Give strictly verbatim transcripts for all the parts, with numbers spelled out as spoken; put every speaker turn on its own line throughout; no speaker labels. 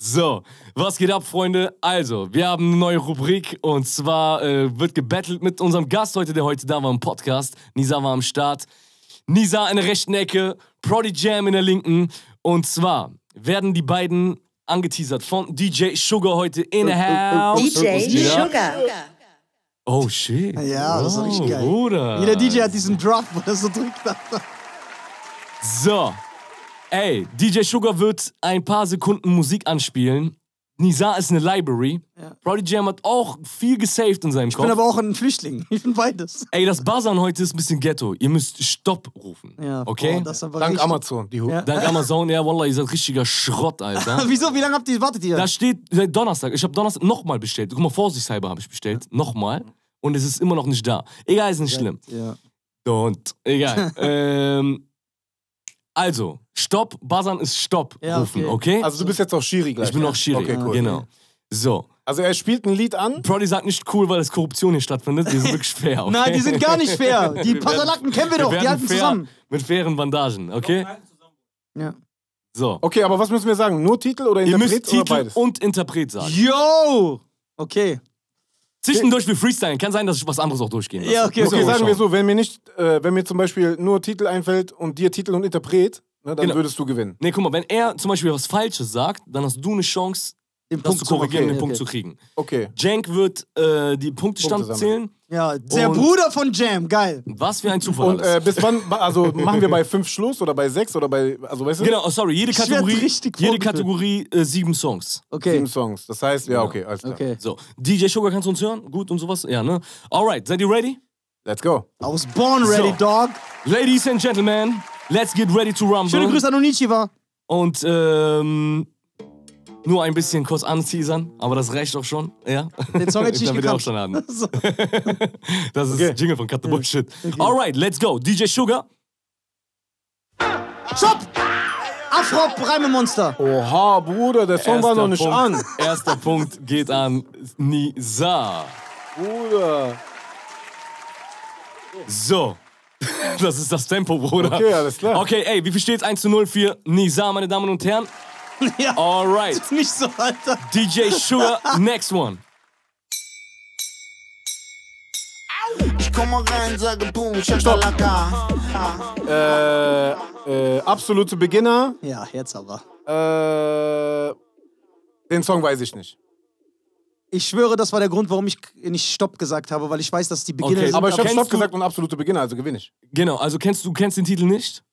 So, was geht ab, Freunde? Also, wir haben eine neue Rubrik und zwar äh, wird gebettelt mit unserem Gast heute, der heute da war im Podcast. Nisa war am Start. Nisa in der rechten Ecke, Prodi Jam in der linken. Und zwar werden die beiden angeteasert von D J Sugar heute in the house.
D J Sugar.
Oh shit.
Ja, das ist
wow,
richtig geil.
Bruder.
Jeder D J hat diesen Drop, wo er so drückt.
So. Ey, D J Sugar wird ein paar Sekunden Musik anspielen. Nisa ist eine Library. Ja. Prodi Jam hat auch viel gesaved in seinem
ich
Kopf.
Ich bin aber auch ein Flüchtling. Ich bin beides.
Ey, das Buzzern heute ist ein bisschen Ghetto. Ihr müsst Stopp rufen. Ja, okay?
Boah, das ist aber
Dank
richtig.
Amazon. Die
Ja.
Dank Amazon, ja, Wallah, ihr seid richtiger Schrott, Alter.
Wieso? Wie lange habt ihr, wartet ihr?
Da steht seit Donnerstag. Ich habe Donnerstag nochmal bestellt. Guck mal, vorsichtshalber habe ich bestellt. Nochmal. Und es ist immer noch nicht da. Egal, ist nicht schlimm.
Ja.
Don't. Egal. ähm, also, Stopp. Buzzern ist Stopp
Ja,
rufen,
okay.
okay?
Also du bist jetzt auch Schiri gleich.
Ich bin
ja?
auch Schiri.
Okay, cool.
Genau. So.
Also er spielt ein Lied an.
Prodi sagt nicht cool, weil es Korruption hier stattfindet. Die sind wirklich fair, okay?
Nein, die sind gar nicht fair. Die
Wir
Pasalaken kennen wir
wir
doch, die
werden
halten
fair,
zusammen.
Mit fairen Bandagen, okay?
Ja.
So.
Okay, aber was müssen wir sagen? Nur Titel oder
Ihr
Interpret
müsst
oder
Titel
beides?
und Interpret sagen.
Yo! Okay.
Zwischendurch wie Freestyle. Kann sein, dass ich was anderes auch durchgehen lasse.
Ja, okay.
Müssen
Okay,
wir
sagen
schauen.
wir so, wenn mir nicht, äh, wenn mir zum Beispiel nur Titel einfällt und dir Titel und Interpret, ne, dann
Genau.
würdest du gewinnen.
Nee, guck mal, wenn er zum Beispiel was Falsches sagt, dann hast du eine Chance,
Den
das zu korrigieren,
okay,
den Punkt
okay.
zu kriegen.
Okay.
Jank wird äh, die Punktestand
Punkte
zählen.
Ja, der
Und-
Bruder von Jam, geil.
Was für ein Zufall
Und
alles.
äh, bis wann, also machen wir bei fünf Schluss oder bei sechs oder bei, also weißt du?
Genau, oh, sorry, jede
Ich werd
Kategorie,
richtig
jede
vorgeführt.
Kategorie äh, sieben Songs.
Okay.
Sieben Songs. Das heißt, ja, okay, alles klar.
Okay.
So, D J Sugar, kannst du uns hören? Gut und sowas? Ja, ne? Alright, seid ihr ready?
Let's go.
I was born ready,
So.
dog.
Ladies and Gentlemen, let's get ready to rumble.
Schöne Grüße an Onichiwa.
Und ähm, nur ein bisschen kurz anteasern, aber das reicht auch schon. Ja?
Den Song hätte ich nicht
Damit ihr auch
gekannt.
schon haben.
So.
Das ist
Okay.
Jingle von Cut the Bullshit. Alright, let's go. D J Sugar.
Stopp! Afro Reimemonster.
Oha, Bruder, der Song war noch nicht
Punkt,
an.
Erster Punkt geht an Nisa.
Bruder.
So. Das ist das Tempo, Bruder.
Okay, alles klar.
Okay, ey, wie viel steht's? eins zu null für Nisa, meine Damen und Herren?
Ja,
Alright.
ist nicht so, Alter.
D J Sugar, next one.
Ich komm mal rein, sage boom, Shakalaka.
Äh, äh, absolute Beginner.
Ja, jetzt aber.
Äh, den Song weiß ich nicht.
Ich schwöre, das war der Grund, warum ich nicht Stopp gesagt habe, weil ich weiß, dass die Beginner
Okay,
sind.
Aber ich habe
Kennst
Stopp
du-
gesagt und absolute Beginner, also gewinne ich.
Genau, also kennst du kennst den Titel nicht?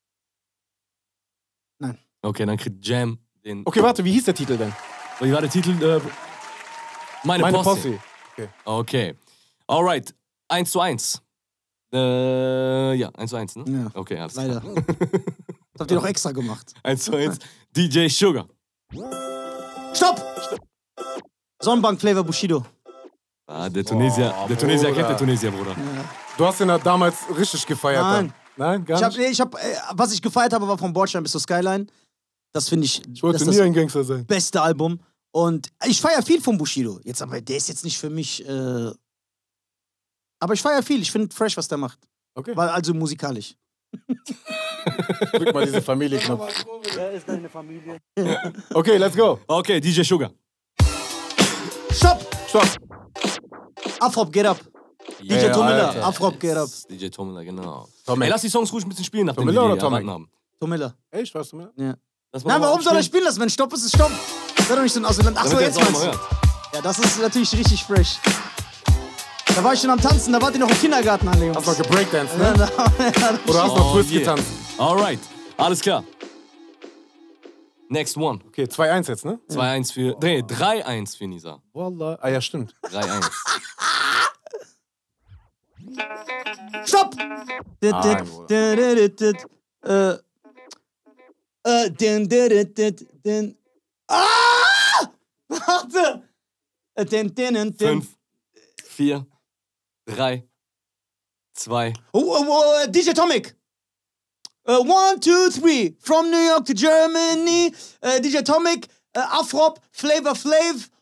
Nein.
Okay, dann kriegt Jam den.
Okay, warte, wie hieß der Titel denn?
Wie war der Titel? Äh, meine,
Meine
Posse.
Posse. Okay.
Okay. Alright. eins zu eins. Äh, ja, eins zu eins, ne?
Ja,
Okay, alles
leider.
klar.
Das habt ihr doch extra gemacht.
eins zu eins. D J Sugar.
Stopp! Sonnenbank Flavor Bushido.
Ah, der Tunesier,
Oh,
der Tunesier
Bruder.
kennt der Tunesier, Bruder.
Du hast den da damals richtig gefeiert.
Nein.
Dann. Nein, gar
Ich hab,
nicht?
nee, ich hab, äh, was ich gefeiert habe, war von Bordstein bis zur Skyline. Das finde ich,
Ich wollte
das
nie
ist das
ein Gangster sein.
beste Album. Und ich feiere viel von Bushido. Jetzt aber, der ist jetzt nicht für mich. Äh, aber ich feiere viel. Ich finde fresh, was der macht.
Okay.
Weil also musikalisch.
Drück mal diese Familie-Knopf.
Wer ist deine Familie?
Okay, let's go.
Okay, D J Sugar.
Stopp!
Stopp.
Afrop, get up. D J
Yeah,
Tomilla,
Alter.
Afrop, get up.
D J Tomilla, genau.
Tommy.
Ey, lass die Songs ruhig ein bisschen spielen, nachdem
Tomilla
wir
oder
die
Tommy?
erraten haben.
Tomilla.
Echt, weißt du mir?
Ja.
Lass mal
Nein,
mal
warum soll er
spielen,
spielen lassen? Wenn Stopp ist, ist Stopp. Sei doch nicht so ein Ausland. Ach so,
damit
jetzt
ihr das
meinst
auch
du.
mal hört.
Ja, das ist natürlich richtig fresh. Da war ich schon am Tanzen, da wart ihr noch im Kindergarten alle, Jungs.
Hast du noch gebreakdanced,
Ja,
ne?
da- ja,
Oder hast du noch
Oh,
Twist
yeah.
getanzt?
Alright, alles klar. Next one.
Okay, zwei eins jetzt, ne?
zwei eins für. Nee, drei eins für Nisa.
Wallah. Ah ja, stimmt.
drei eins.
Stopp! Dit,
Nein,
dit,
Bruder.
dit, dit, dit, Äh. Äh, din, dit, dit, dit, din. Ah! Warte! Äh, din, din, din, din.
fünf, vier, drei, zwei.
Oh, oh, oh, D J Tomic! Uh, one, two, three. From New York to Germany. Uh, D J Tomic, uh, Afrop, Flavor Flav.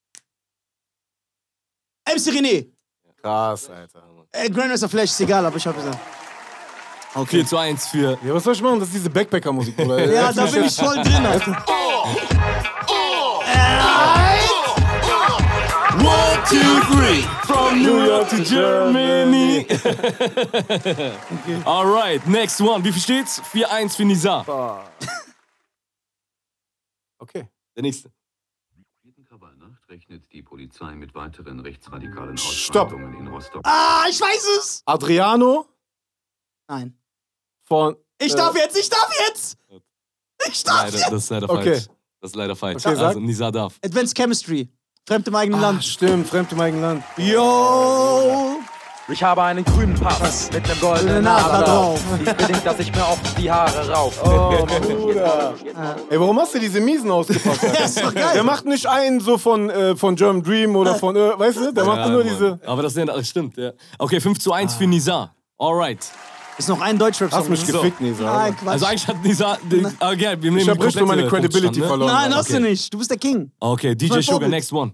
M C René.
Krass, Alter.
Äh, Grandmaster Flash ist egal, aber ich hab gesagt.
vier zu eins für.
Ja, was soll ich machen? Das ist diese Backpacker-Musik, Bruder.
Ja, da bin ich voll drin, Alter.
From New York to Germany. Okay. Alright, next one. Wie viel steht's? vier eins für Nizar.
Okay.
Der nächste.
Rechnet die Polizei mit weiteren rechtsradikalen
Stopp.
Ausschreitungen in Rostock.
Ah, ich weiß es!
Adriano
Nein.
von...
Ich
äh,
darf jetzt, ich darf jetzt! Ich darf
Leider,
jetzt!
das ist leider
Okay.
falsch. Das ist leider falsch.
Okay, sag.
Also Nizar darf.
Advanced Chemistry. Fremd im eigenen
Ah,
Land.
stimmt, fremd im eigenen Land.
Yo!
Ich habe einen grünen Pass mit einem goldenen
Nase
Nase
drauf.
drauf. Dies bedingt, dass ich mir oft die Haare rauf.
Oh, Bruder. Ey, warum hast du diese miesen ausgepackt? Alter?
Das ist doch geil.
Der macht nicht einen so von, äh, von German Dream oder von, äh, weißt du? Der macht
Ja,
nur
Mann.
diese...
Aber das, sind, das stimmt, ja. Okay, fünf zu eins für Nizar. Alright.
Ist noch ein Deutschrap-Song.
Hast mich
ne?
gefickt, Nisa.
Nein, Quatsch.
Also eigentlich hat Nizar... Okay, wir nehmen
Ich hab
die
richtig meine
komplette
Credibility
Punktstand, ne?
verloren.
Nein, hast
Okay.
du nicht. Du bist der King.
Okay, D
mein
J Sugar,
Vorbild.
next one.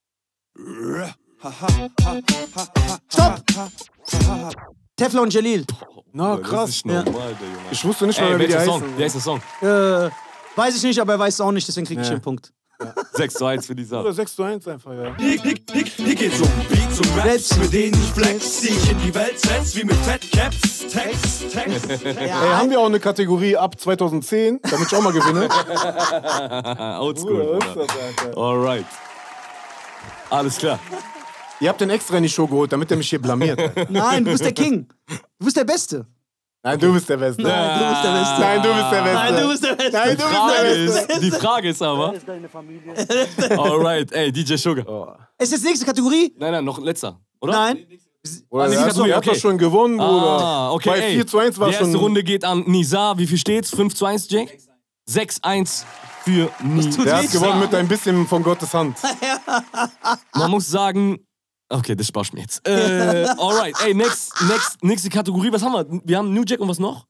Stopp! Tefla und Jalil.
Na,
Das
krass.
ist normal, der Junge.
Ich wusste nicht mal,
Ey,
wie die
welcher
heißen.
Song? Wer ist der Song?
Äh, weiß ich nicht, aber er weiß es auch nicht, deswegen krieg ich
Ja.
den Punkt.
sechs zu eins für Nizar.
Oder sechs zu eins einfach, ja.
Hier, hier, hier, hier geht's um Beats und Raps, mit denen ich flex, die ich in die Welt setz, wie mit Fat Caps, Text, Text.
Ey, haben wir auch eine Kategorie ab zweitausendzehn, damit ich auch mal gewinne?
Oldschool.
was ist das, Alter?
Alright. Alles klar.
Ihr habt den extra in die Show geholt, damit er mich hier blamiert. Alter.
Nein, du bist der King. Du bist der Beste.
Nein, du bist der Beste.
Nein, du bist der Beste.
Nein, du bist der Beste.
Nein, du bist der Beste.
Nein, du bist
Frage
der Beste.
ist, die Frage ist aber... Alright, ey, D J Sugar.
Ist jetzt nächste Kategorie?
Nein, nein, noch ein letzter, oder?
Nein.
Oder
Ah,
er hat,
Kategorie,
er hat
okay.
doch schon gewonnen, Bruder.
Ah, okay,
Bei
ey.
vier zu eins war
Die erste
schon...
Runde geht an Nizar. Wie viel steht's? fünf zu eins, Jake? sechs eins für Nizar.
Der hat gewonnen mit ein bisschen von Gottes Hand.
Man muss sagen... Okay, das sparst mir jetzt. Äh, alright, ey, next, next, nächste Kategorie. Was haben wir? Wir haben New Jack und was noch?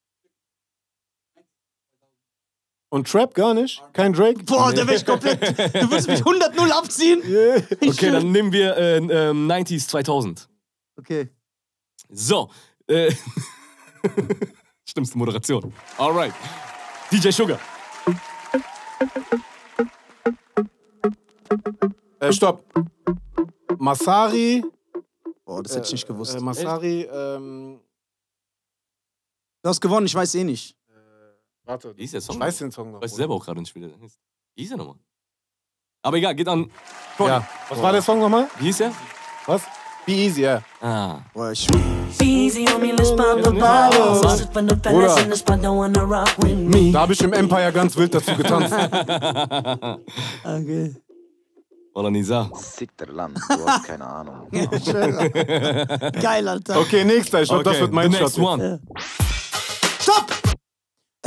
Und Trap gar nicht? Kein Drake?
Boah, der wäre ich komplett. Du würdest mich hundert null abziehen.
Yeah.
Ich
Okay, dann nehmen wir äh, ähm, neunziger zweitausend.
Okay.
So. Äh, Stimmste Moderation. Alright. D J Sugar.
Äh, stopp. Masari.
Boah, das hätte ich nicht gewusst.
Äh, Masari, ähm...
Du hast gewonnen, ich weiß eh nicht.
Warte.
Wie ist der Song?
Ich weiß den Song noch.
Weiß ich selber auch gerade nicht, wie der ist. Wie hieß der nochmal? Aber egal, geht an.
Ja. Was war der Song nochmal?
Wie hieß der?
Was? Be Easy, ja.
Ah.
Boah, ich...
Easy on me, let's pop the bottles. Sit from the fellas in the spot, don't wanna rock with me.
Da habe ich im Empire ganz wild dazu getanzt.
Okay.
Oder Nizar.
Sickter Land, du hast keine Ahnung.
Geil, Alter.
Okay, nächster. Ich glaube, das wird mein
the next
Shot.
one.
Stopp! Äh,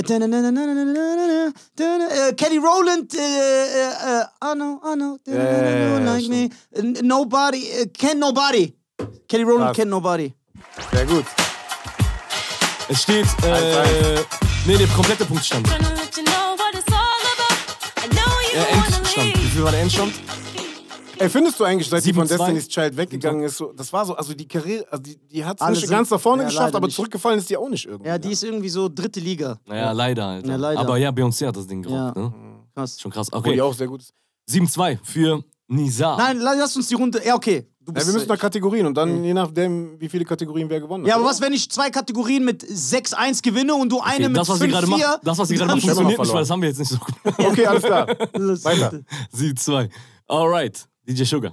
Kelly Rowland, äh, äh, äh, I know, I know,
Ja, ja, ja,
like me. Äh, Nobody, äh, can nobody. Kelly Rowland,
Krass.
can nobody.
Sehr gut.
Es steht, äh, nee, der komplette Punktstand.
Tryna let you know what it's all about. I know you
Äh,
wanna
Endstand. Wie
leave.
viel war der Endstand?
Ey, findest du eigentlich, seit die von
sieben zwei?
Destiny's Child weggegangen ist, so, das war so, also die Karriere, also die, die hat es
Alle
nicht
sind-
ganz nach vorne
ja,
geschafft,
leider
aber
nicht.
zurückgefallen ist die auch nicht irgendwie.
Ja, die ist irgendwie so dritte Liga.
Naja, leider, Alter.
Ja, leider.
Aber ja, Beyoncé hat das Ding gerockt,
Ja.
ne?
Krass.
Schon krass.
Obwohl die
Okay,
auch sehr gut ist.
sieben zwei für Nizar.
Nein, lass uns die Runde. Ja, okay. Du
Ja,
bist,
wir müssen nach Kategorien und dann je nachdem, wie viele Kategorien wer gewonnen hat.
ja, aber
oder?
was, wenn ich zwei Kategorien mit sechs eins gewinne und du eine
Okay,
mit
das, was sie
fünf
gerade
vier?
macht, das, was sie gerade macht,
Ich hab
funktioniert
immer
nicht, weil das haben wir jetzt nicht so gut.
Okay, alles klar.
Das-
Weiter.
sieben zwei. Alright, D J Sugar.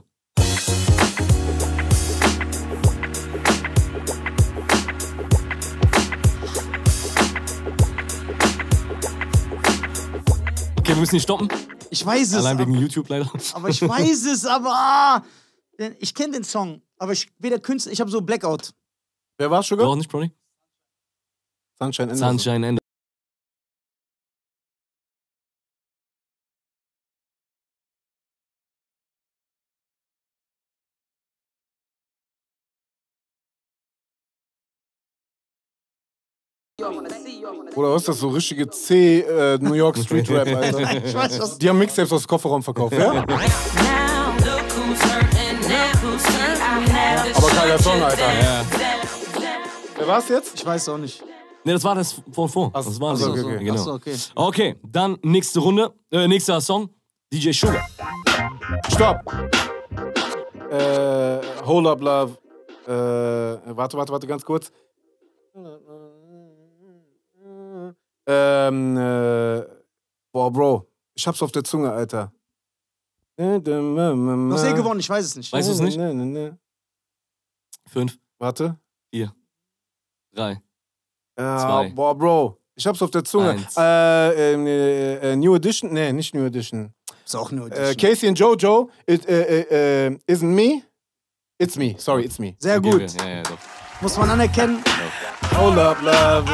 Okay, wir müssen nicht stoppen.
Ich weiß es.
Allein
aber,
wegen YouTube leider.
aber ich weiß es, aber. Ah, denn ich kenne den Song, aber ich bin der Künstler. Ich habe so Blackout.
Wer war's,
Du
Sugar?
auch nicht, Brody?
Sunshine Anderson.
Sunshine Ende.
Oder was ist das, so richtige C äh, New York Street Rap, Alter.
Ich weiß was.
Die haben Mixtapes aus Kofferraum verkauft, ja?
Now look who's hurting, now who's hurt. I have to
Aber geiler Song, Alter.
Ja.
Wer war's jetzt?
Ich weiß auch nicht.
Ne, das war das von vor.
Ach,
Das war
ach so,
das.
okay, okay.
Genau.
Achso, okay.
Okay, dann nächste Runde, äh, nächster Song. D J Sugar.
Stopp. Äh, Hold Up Love. Äh, warte, warte, warte, ganz kurz. Ähm, äh, boah, Bro. Ich hab's auf der Zunge, Alter.
Du hast eh gewonnen, ich weiß es nicht.
Weißt du es nicht?
Ne, ne, ne.
Fünf,
Warte.
drei.
Ja,
Zwei.
boah, Bro. Ich hab's auf der Zunge.
Eins.
Äh, ähm, äh, äh, New Edition? Nee, nicht New Edition.
Ist auch nur
Äh, Casey and Jojo. It, äh, äh, äh, isn't me? It's me. Sorry, it's me.
Sehr
Okay,
gut.
okay. Ja, ja, doch.
Muss man anerkennen.
Hold up, love.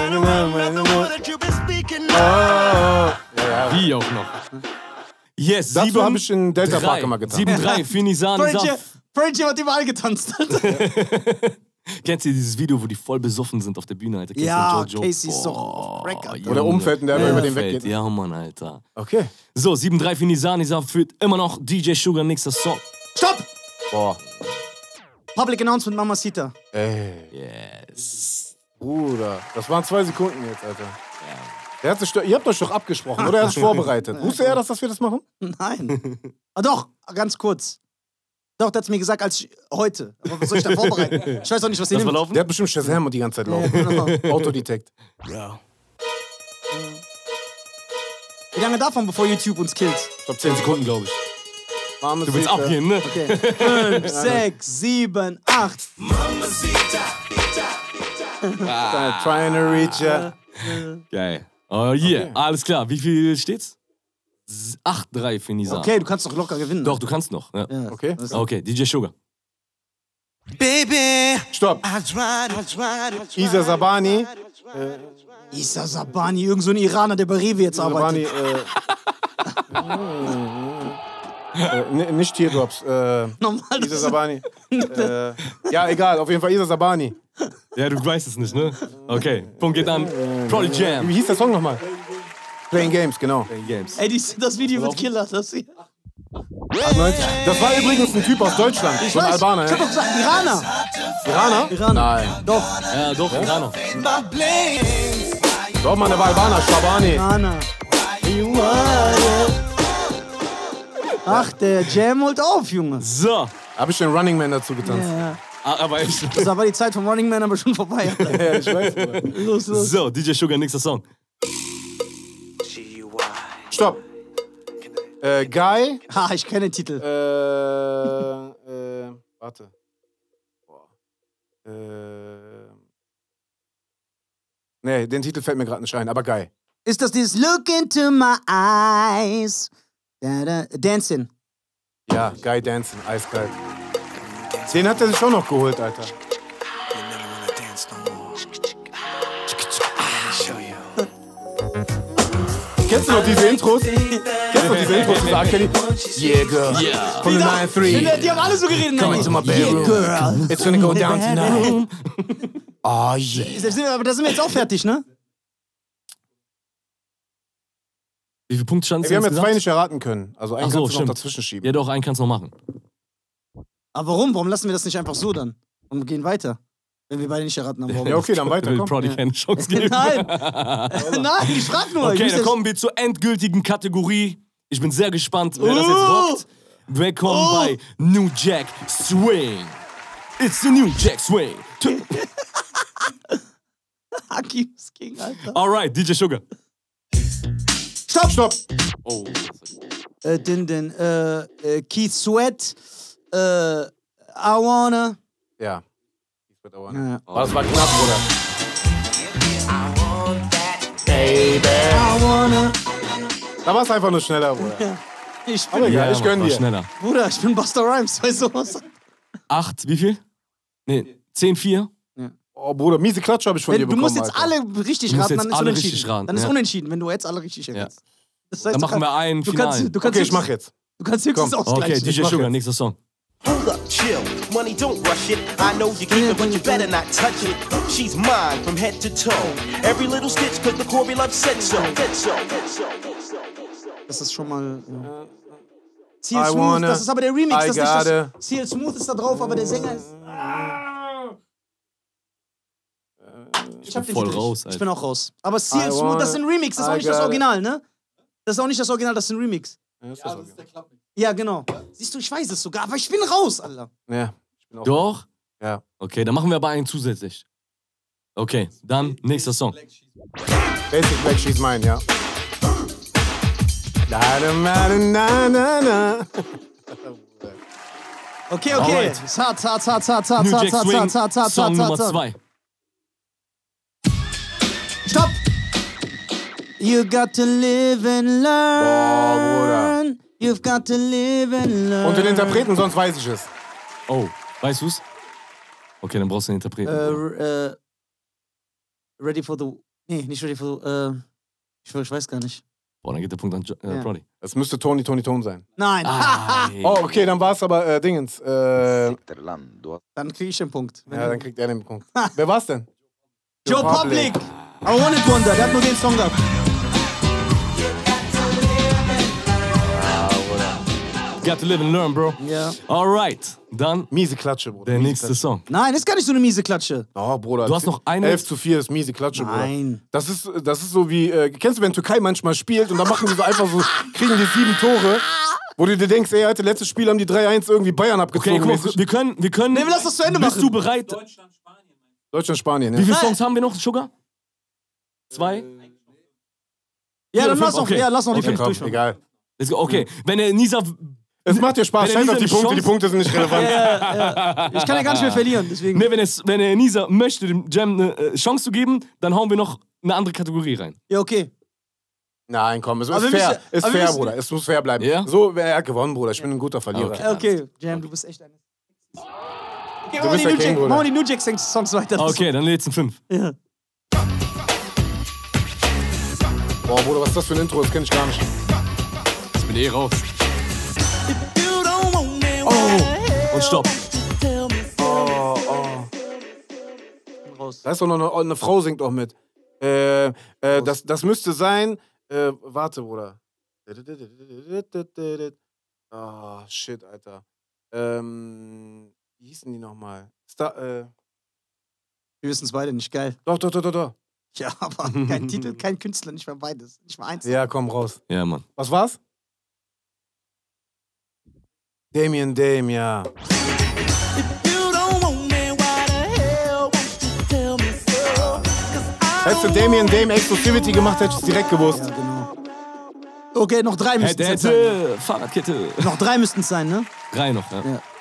Oh, ja, ja.
Wie auch noch. Yes,
Dazu
sieben,
habe ich in Delta
drei.
Park immer getan.
sieben drei für Nisa. Nisa.
Frenchie Frenchie hat überall getanzt.
Kennst du dieses Video, wo die voll besoffen sind auf der Bühne, Alter? Casey
Ja,
und Jojo.
Casey ist doch
Boah,
auf Crack, Alter.
Junge.
Oder umfällt und der einfach
Ja,
über den
fällt.
weggeht.
Ja, Mann, Alter.
Okay.
So, sieben drei für Nisa. Nisa führt immer noch D J Sugar, nächster Song.
Stopp!
Boah.
Public Announcement Mamacita.
Ey,
Yes.
Bruder. Das waren zwei Sekunden jetzt, Alter. Der hat sich, doch- ihr habt euch doch abgesprochen, oder? Er hat sich vorbereitet. Wusste er, dass, dass wir das machen?
Nein. Ah, doch, ganz kurz. Doch, der hat mir gesagt, als ich, heute. Aber was soll ich da vorbereiten? Ich weiß auch nicht, was ihr
Lass mal
nimmt.
laufen.
Der hat bestimmt Shazam und die ganze Zeit
Ja,
laufen.
genau.
Autodetect.
Wie lange davon, bevor YouTube uns killt?
Ich glaub,
zehn Sekunden, glaube ich. Du willst abgehen, ne?
Okay. Fünf, sechs, sieben, acht.
Trying to reach ya.
Geil. Oh, yeah.
Okay.
Alles klar. Wie viel steht's? acht drei für Nisa.
Okay, du kannst doch locker gewinnen.
Doch, du kannst noch. Ja.
Ja.
Okay.
Das-
Okay, D J Sugar.
Stopp. Isa Sabani.
Isa Sabani, irgend so ein Iraner, der bei Rewe jetzt
Isa Sabani.
arbeitet.
Äh, äh, n- nicht Teardrops. Äh,
Normal.
Isa Sabani. äh, ja, egal. Auf jeden Fall Isa Sabani.
Ja, du weißt es nicht, ne? Okay, Punkt geht an. Prodigy
Wie
Jam.
hieß der Song nochmal? Playing Games, genau.
Games.
Ey, die, das Video wird Killer. Das, ich
achtundneunzig. Das war übrigens ein Typ aus Deutschland. So ein
weiß,
Albaner,
ich hab
ja?
doch gesagt, Iraner.
Iraner?
Iraner.
Nein.
Doch,
Ja, doch, Iraner.
Doch, Mann, der war Albaner. Shabani.
Iraner. Ach, der Jam holt auf, Junge.
So.
Hab ich den Running Man dazu getanzt.
Ja, ja.
Ah, aber echt.
Das war die Zeit vom Running Man aber schon vorbei. Alter.
Ja, ich weiß. Bruder.
Los, los.
So, D J Sugar, nächster Song.
Stopp. Äh, Guy.
Ha, ich kenne den Titel.
Äh, äh, warte. Boah. Äh. Nee, den Titel fällt mir gerade nicht ein, aber Guy.
Ist das dieses Look into my eyes? Da, da, Dancing.
Ja, Guy Dancing, eiskalt. Den hat er sich schon noch geholt, Alter. Kennst du noch diese Intros? Kennst du noch diese Intros, diese R. Kelly? Yeah, girl.
Yeah.
From the nine three.
Die, die haben alle so geredet.
Come
ne?
into my bedroom.
Yeah, girl.
It's gonna go down tonight. Oh, yeah.
Sind wir- Aber da sind wir jetzt auch fertig, ne?
Wie viele Punkte standen
Ey, wir haben jetzt zwei
insgesamt?
nicht erraten können. Also einen
Ach so,
kannst du noch
stimmt.
dazwischen schieben.
Ja, doch, einen kannst du noch machen.
Aber warum? Warum lassen wir das nicht einfach so dann? Und gehen weiter? Wenn wir beide nicht erraten haben. Warum?
Ja, okay, dann weiter,
Will
komm.
Prodi keine Chance geben.
Nein. Nein, ich frag nur. Ich
Okay,
muss
dann
jetzt-
kommen wir zur endgültigen Kategorie. Ich bin sehr gespannt, wer das jetzt
Oh.
rockt. Willkommen
Oh.
bei New Jack Swing. It's the New Jack Swing.
Hakims King, Alter.
Alright, D J Sugar.
Stopp!
Stopp.
Oh.
Äh, den, den, äh, äh, Keith Sweat, äh, I wanna.
Ja.
Ja.
Aber das war knapp, Bruder.
I wanna.
Da war es einfach nur schneller, Bruder.
Ich
Aber
bin,
egal, ich gönn
war
dir.
schneller.
Bruder, ich bin Busta Rhymes, weißt du was?
Acht, wie viel? Nee, zehn vier.
Oh, Bruder, miese Klatsche habe ich von
Wenn,
dir
du
bekommen,
musst jetzt
Alter.
alle richtig
Du musst
raten,
jetzt
dann ist
alle
unentschieden.
richtig raten,
Dann ist
ja.
unentschieden, wenn du jetzt alle richtig errätst. Das heißt,
Dann
du
machen wir
kannst-
einen
du kannst,
Finalen.
du kannst
Okay, ich
höchstens-
mach jetzt.
Du kannst höchstens
Komm.
ausgleichen.
Okay, D J
mach
Sugar,
jetzt.
nächster Song.
Hold up, chill. Money, don't rush it. I know you keep it, but you better not touch it. She's mine from head to toe. Every little stitch, cause the Corby love said so. Said so.
Das ist schon mal. Ja. Seal
I
Smooth,
wanna,
das ist aber der Remix.
I
Das ist nicht
gotta.
das, Seal Smooth ist da drauf, aber der Sänger ist. Ich hab den
voll
Titel
raus,
nicht.
Alter.
Ich bin auch raus. Aber Seal
I
Smooth, das ist ein
wanna,
Remix, das ist auch
I
nicht das
gotta.
Original, ne? Das ist auch nicht das Original, das ist ein Remix.
Ja, ist das okay.
Ja, genau. Siehst du, ich weiß es sogar, aber ich bin raus, Alter.
Ja. Ich bin auch
Doch?
Ja.
Okay, dann machen wir aber einen zusätzlich. Okay, dann nächster Song.
Basic Black, she's mine, ja. Na, na, na, na, na.
Okay, okay.
Alright.
Zart, zart, zart, zart, zart,
New
zart,
Jack
zart,
Swing,
zart, zart,
Song
zart,
Nummer
zart.
zwei.
Stopp! You got to live and learn. You've got to live and learn.
Und den Interpreten, sonst weiß ich es.
Oh, weißt du's? Okay, dann brauchst du den Interpreten.
Äh, äh, ready for the... Nee, nicht ready for the... Äh, ich, ich weiß gar nicht.
Boah, dann geht der Punkt an äh,
Ja.
Brody.
Es müsste Tony, Tony, Tone sein.
Nein.
Ah,
Oh, okay, dann war es aber äh, Dingens. Äh,
Dann krieg ich den Punkt.
ja, dann kriegt er den Punkt. Wer war's denn?
Joe Public. I One It Wonder. Der hat nur den Song gehabt.
Got to live and learn, bro.
Ja.
Alright, dann
Miese Klatsche, Bruder.
der
miese
nächste
Klatsche.
Song.
Nein, ist gar nicht so eine miese Klatsche.
Oh, Bruder.
Du hast noch eine-
elf zu vier ist miese Klatsche, Bruder.
Nein.
Das ist, das ist so wie, äh, kennst du, wenn Türkei manchmal spielt und dann machen die so einfach so, kriegen die sieben Tore, wo du dir denkst, ey, Alter, letztes Spiel haben die drei eins irgendwie Bayern
Okay,
abgezogen.
guck mal, wir können, wir können...
Nee, wir lassen das zu Ende
Bist
machen.
du bereit?
Deutschland, Spanien,
Wie
ja.
viele Songs haben wir noch, Sugar? Zwei?
Ja, dann
Vier,
lass
fünf,
noch,
okay.
ja, lass noch die
Okay,
fünf
Komm,
durchmachen.
egal.
Let's go. Okay, wenn der Nisa...
Es macht dir Spaß,
Wenn er
scheiß auf die
Nisa eine
Punkte, die
Chance-
Punkte sind nicht relevant.
Ja, ja. Ich kann ja gar nicht mehr verlieren, deswegen.
Ne, wenn, es, wenn der Nisa möchte, dem Jam eine äh, Chance zu geben, dann hauen wir noch eine andere Kategorie rein.
Ja, okay.
Nein, komm, es ist
Aber wir
fair,
müssen-
ist
aber wir
fair,
müssen-
Bruder, es muss fair bleiben.
Ja?
So, er hat gewonnen, Bruder, ich bin ein guter Verlierer.
Okay.
Okay, Jam, du bist echt ein... Okay, machen wir
bist
die
der
New
King,
Jack,
Bruder.
machen wir die New Jack Songs weiter.
Okay, dann letzten fünf.
Ja.
Boah, Bruder, was ist das für ein Intro? Das kenn ich gar nicht.
Ich bin eh raus. Oh, und stopp.
Oh, oh.
Raus.
Da ist doch noch eine, eine Frau singt auch mit. Äh, äh, das, das müsste sein. Äh, warte, Bruder. Ah, shit, Alter. Ähm, wie hießen die nochmal? Star, äh,
Wir wissen es beide nicht, geil.
doch, doch, doch, doch, doch.
Ja, aber kein Titel, kein Künstler, nicht mal beides. Nicht mal eins.
Ja, komm, raus.
Ja, Mann.
Was war's? Damien Dame, ja. Hättest du Damien Dame Exclusivity gemacht, hätte ich es direkt gewusst.
Ja, genau. Okay, noch drei müssten
Hätte,
es sein.
hätte, Fahrradkette.
Noch drei müssten es sein, ne?
Drei noch, ja.
Ja.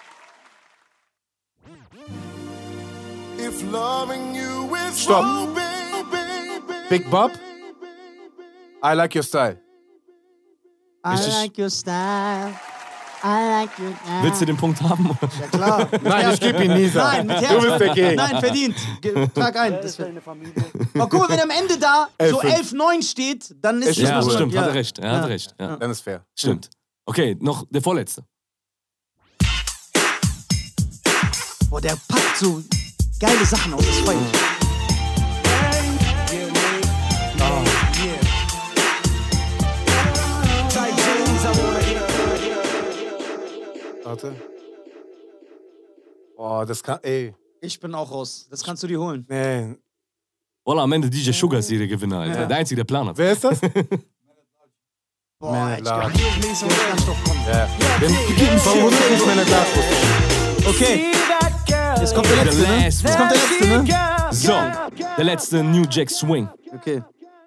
If loving you is
Stopp.
so big,
Big Bob, I like your style.
I
Richtig.
like your style. I like your style.
Willst du den Punkt haben?
Ja, klar.
Nein, ich geb ihn Nisa.
Nein, mit
Du
Herz.
bist der King.
Nein, verdient. Ge- Trag ein. Das wird- Aber guck mal, wenn am Ende da so
elf
elf neun steht, dann ist
Ist
es
Ja,
gut.
stimmt,
ja.
hat er recht. Er hat recht. Ja.
Dann ist fair.
Stimmt. Okay, noch der vorletzte.
Boah, der packt so geile Sachen aus, das feier ich.
Warte. Boah, das kann, ey.
Ich bin auch raus. Das kannst du dir holen.
Nee.
Voila, am Ende D J Sugar ist hier der Gewinner, Alter.
Ja.
Der Einzige, der Plan hat.
Wer ist das?
Boah,
Man
ich
at
glaub,
Large.
nächsten Mal kannst du doch kommen.
Ja. Den Song wusste ich nicht mehr in der Glasbuch.
Okay. Jetzt kommt der
The
letzte, ne?
last
Jetzt kommt der letzte, ne?
So, der letzte New Jack Swing.
Okay.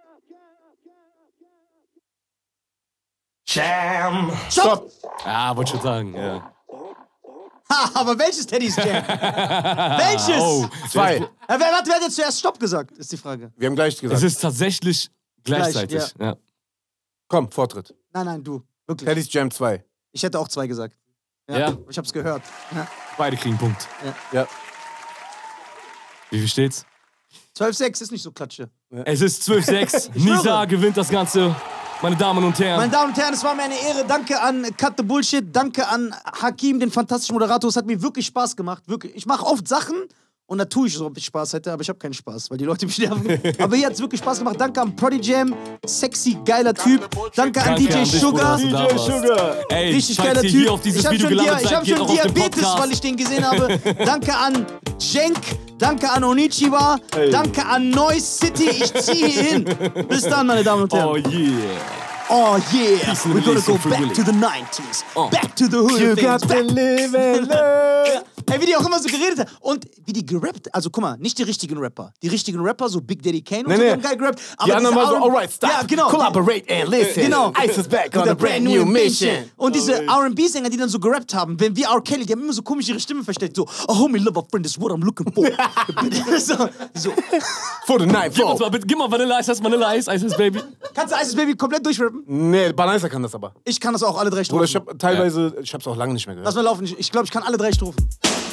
Jam.
Stopp!
Ah, wollte schon sagen, ja.
Ha, aber welches Teddys Jam? Welches?
Oh,
Zwei.
Ja, wer, warte, wer hat jetzt zuerst Stopp gesagt? Ist die Frage.
Wir haben gleich
es
gesagt.
ist tatsächlich gleichzeitig.
Gleich,
ja.
Komm, Vortritt.
Nein, nein, du. Wirklich.
Teddy's Jam zwei.
Ich hätte auch zwei gesagt.
Ja.
Ich hab's gehört. Ja.
Beide kriegen einen Punkt.
Ja.
Wie viel steht's?
zwölf sechs ist nicht so klatsche.
Es ist zwölf sechs.
Ich schwöre.
Nisa gewinnt das Ganze. Meine Damen und Herren.
Meine Damen und Herren, es war mir eine Ehre. Danke an Cut the Bullshit. Danke an Hakim, den fantastischen Moderator. Es hat mir wirklich Spaß gemacht. Wirklich. Ich mache oft Sachen und da tue ich so, ob ich Spaß hätte, aber ich habe keinen Spaß, weil die Leute mich sterben. Aber hier hat es wirklich Spaß gemacht. Danke an Prodigy, sexy, geiler Typ. Danke an
Danke
D J
an dich,
Sugar.
Bruder, dass du da warst. Ey,
Richtig
falls
geiler
ihr
Typ.
hier auf dieses
ich habe
Video
schon,
gelandet
Dia ich
seid,
hab
geht
schon
auch auf den
Diabetes,
Podcast.
weil ich den gesehen habe. Danke an Jenk. Danke an Onichiwa. Danke an Noise City. Ich ziehe hier hin. Bis dann, meine Damen und Herren.
Oh yeah.
Oh yeah,
Peace and
we're gonna
release
go
of Free
back
Willy.
to the nineties.
Oh.
Back to the hood.
You
things.
got to
Back-
live and learn.
Ey, wie die auch immer so geredet hat. Und wie die gerappt, also guck mal, nicht die richtigen Rapper. Die richtigen Rapper, so Big Daddy Kane und
Nee,
so, die
nee.
haben geil gerappt.
Die anderen
diese
waren so,
R and B
alright, stop.
Ja, genau.
Collaborate and listen.
Genau.
Ice is back on
With
a brand new mission.
Und diese R and B-Sänger, die dann so gerappt haben, wenn wie R. Kelly, die haben immer so komisch ihre Stimme versteckt. So, a homie lover friend is what I'm looking for. so, so.
For the night,
Gib uns
bro.
mal bitte, gib mal Vanilla Ice, hast du Vanilla Ice, Ice Ice Baby.
Kannst du Ice Baby komplett durchrappen?
Nee, Banaiser kann das aber.
Ich kann das auch alle drei Strophen.
Bruder, ich hab teilweise, ich hab's auch lange nicht mehr
Lass
gehört.
mal laufen. Ich, ich glaube, ich kann alle drei Strophen.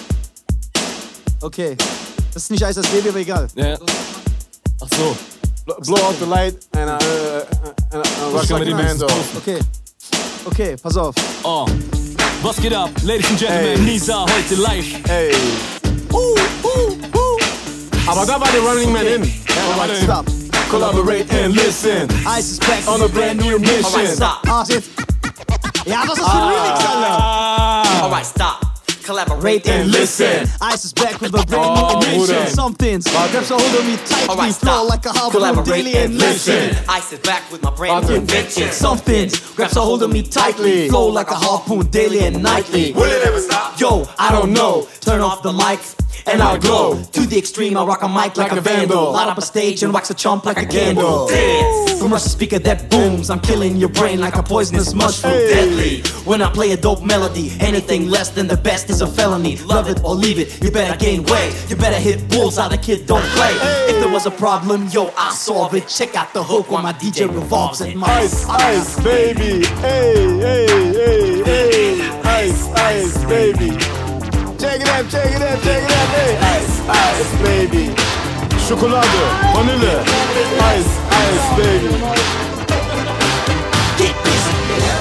Okay. Das ist nicht Ice Ice Baby, aber egal.
Ja. Ach so.
Blow out the light and I, uh, and I rock
kann
like
man
a
die
band.
wenigstens
Okay. Okay, pass auf.
Oh. Was geht ab, Ladies and Gentlemen?
Ey.
Nisa heute live.
Ey.
Uh, uh, uh.
Aber da war der Running Man in.
Alright, stop.
Collaborate and listen.
Ice is back
On a brand new mission.
Alright, stop.
Ah, jetzt. Ja, was ist das für ein Remix, Alter?
Alright, stop. Collaborate
Rate and
and
listen.
listen.
Ice is back with a brand
Oh,
new edition.
Bruder.
Something's grabs a hold of me tightly,
Alright,
flow
stop.
like a harpoon
Collaborate
daily and
and
listen.
listen. I sit back with my brand new invention.
Something's grabs a hold of me tightly, flow like a harpoon daily and nightly.
Will it ever stop?
Yo, I don't know. Turn off the mic and I'll glow. To the extreme, I rock a mic like a vandal. Light up a stage and wax a chump like a candle.
Dance.
Commercial speaker that booms. I'm killing your brain like a poisonous mushroom.
Hey.
Deadly. When I play a dope melody, anything less than the best is a felony. Love it or leave it, you better gain weight. You better hit bullseye, the kid don't play. If there was a problem, yo, I solve it. Check out the hook while my D J revolves and my
Ice, ice, baby. Hey, hey, hey, hey. Ice, ice, baby. Check it out, check it out, check it out. Hey, ice, ice, baby. Schokolade, Vanille. Ice, ice, baby.
Get busy.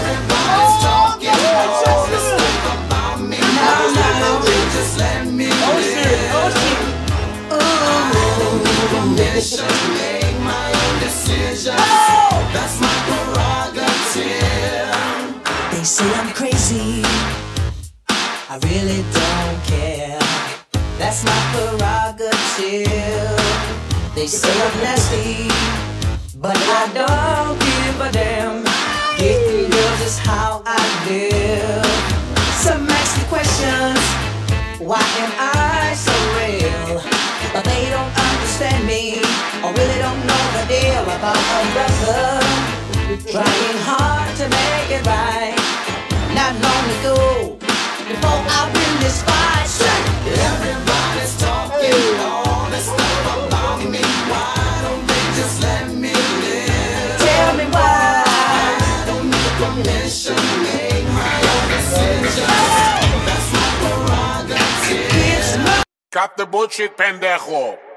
They say I'm crazy. I really don't care. That's my prerogative. They say I'm nasty, but I don't give a damn. Getting girls is how I live. Some ask me questions. Why am I so real? But they don't understand me, or really don't know the deal about a brother trying hard to make it right. Not long ago, before I win this fight, everybody's talking all this stuff about me. Why don't they just let me live? Tell me why. I don't need permission to make my own decisions. That's my prerogative.
Cut the bullshit, pendejo.